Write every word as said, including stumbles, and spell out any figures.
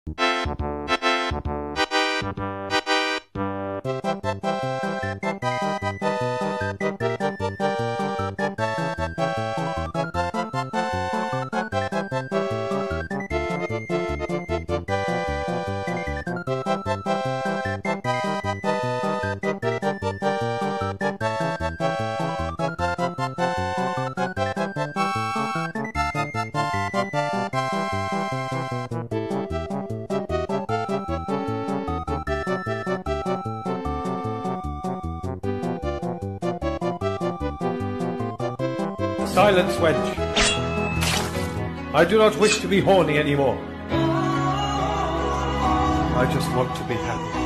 Silence, wench. I do not wish to be horny anymore. I just want to be happy.